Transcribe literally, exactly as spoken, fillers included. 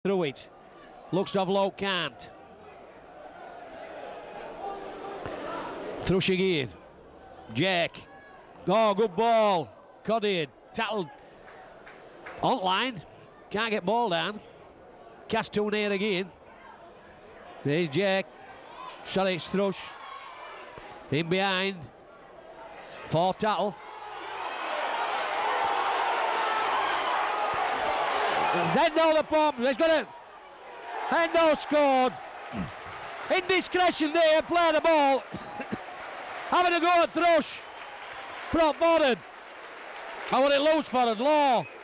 through it. Looks to have low, can't. Thrush again. Jack. Oh, good ball. Coddy tackled on line. Can't get ball down. Cast too near again. There's Jack. Sorry, it's Thrush. In behind. For Tattle. Hendo the pump. He's got it. Hendo scored. Indiscretion there. Play the ball. Having a go at Thrush. Prop forward. I want it loose forward. Law.